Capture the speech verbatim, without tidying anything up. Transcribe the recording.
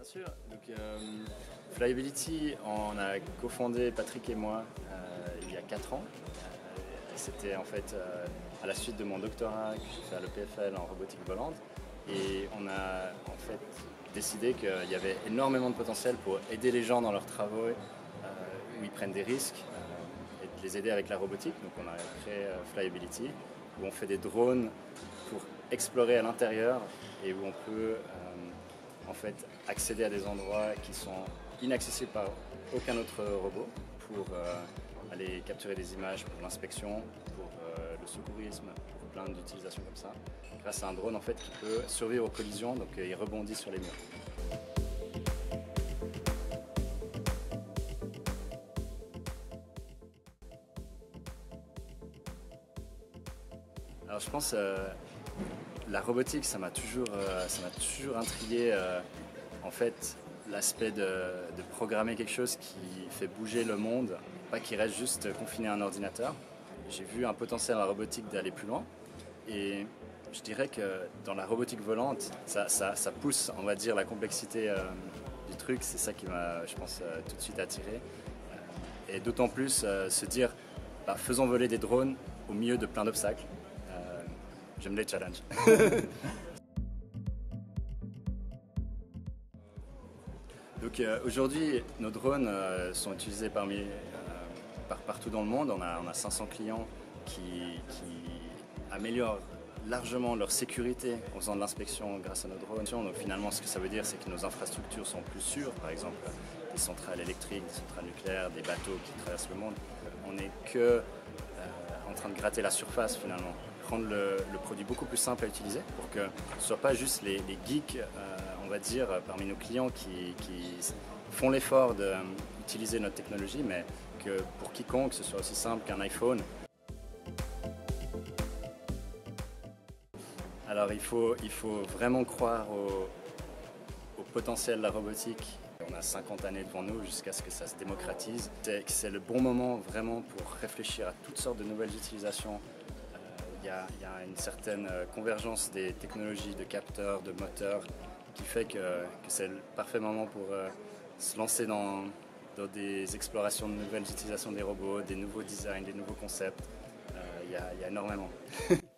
sûr. Donc, euh, Flyability, on a cofondé Patrick et moi euh, il y a quatre ans. Euh, C'était en fait euh, à la suite de mon doctorat que j'ai fait à l'E P F L en robotique volante. Et on a en fait décidé qu'il y avait énormément de potentiel pour aider les gens dans leurs travaux euh, où ils prennent des risques euh, et de les aider avec la robotique. Donc on a créé euh, Flyability, où on fait des drones pour explorer à l'intérieur et où on peut euh, en fait accéder à des endroits qui sont inaccessibles par aucun autre robot pour euh, aller capturer des images pour l'inspection, pour euh, le secourisme, pour plein d'utilisations comme ça, grâce à un drone en fait qui peut survivre aux collisions, donc euh, il rebondit sur les murs. Alors je pense euh, la robotique, ça m'a toujours, euh, ça m'a toujours intrigué. Euh, en fait, l'aspect de, de programmer quelque chose qui fait bouger le monde, pas qui reste juste confiné à un ordinateur. J'ai vu un potentiel à la robotique d'aller plus loin. Et je dirais que dans la robotique volante, ça, ça, ça pousse, on va dire, la complexité euh, du truc. C'est ça qui m'a, je pense, euh, tout de suite attiré. Et d'autant plus euh, se dire, bah, faisons voler des drones au milieu de plein d'obstacles. Euh, J'aime les challenges. Donc euh, aujourd'hui, nos drones euh, sont utilisés parmi, euh, par, partout dans le monde. On a, on a cinq cents clients qui, qui améliorent largement leur sécurité en faisant de l'inspection grâce à nos drones. Donc finalement, ce que ça veut dire, c'est que nos infrastructures sont plus sûres. Par exemple, des centrales électriques, des centrales nucléaires, des bateaux qui traversent le monde. On n'est que euh, en train de gratter la surface finalement. Rendre le, le produit beaucoup plus simple à utiliser pour que ce ne soit pas juste les, les geeks, euh, on va dire, parmi nos clients qui, qui font l'effort d'utiliser notre technologie, mais que pour quiconque, ce soit aussi simple qu'un iPhone. Alors il faut, il faut vraiment croire au, au potentiel de la robotique. On a cinquante années devant nous jusqu'à ce que ça se démocratise. C'est le bon moment vraiment pour réfléchir à toutes sortes de nouvelles utilisations. Il y, a, il y a une certaine convergence des technologies de capteurs, de moteurs, qui fait que, que c'est le parfait moment pour euh, se lancer dans, dans des explorations de nouvelles utilisations des robots, des nouveaux designs, des nouveaux concepts. Euh, il y a, il y a énormément.